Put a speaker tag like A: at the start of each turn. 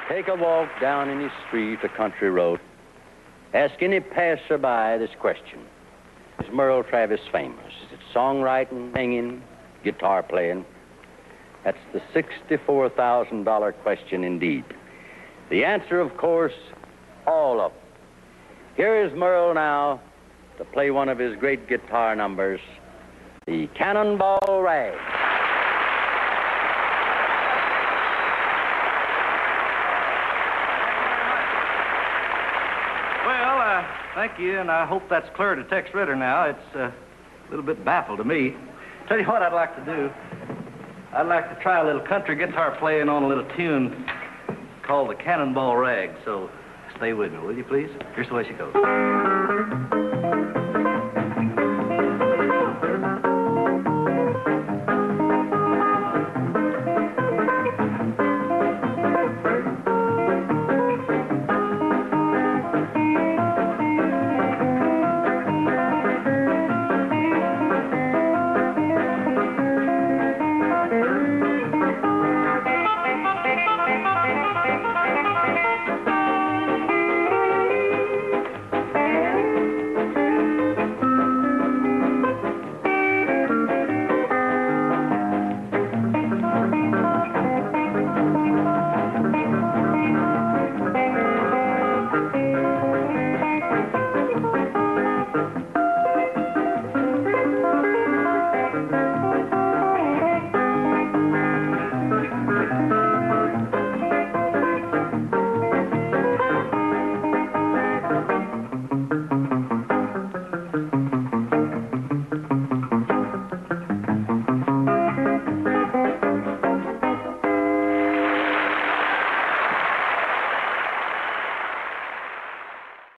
A: Take a walk down any street or country road. Ask any passerby this question. Is Merle Travis famous? Is it songwriting, singing, guitar playing? That's the $64,000 question indeed. The answer, of course, all of them. Here is Merle now to play one of his great guitar numbers, the Cannonball Rag.
B: Well, thank you, and I hope that's clear to Tex Ritter now. It's a little bit baffled to me. Tell you what I'd like to do. I'd like to try a little country guitar playing on a little tune called the Cannonball Rag, so stay with me, will you, please? Here's the way she goes.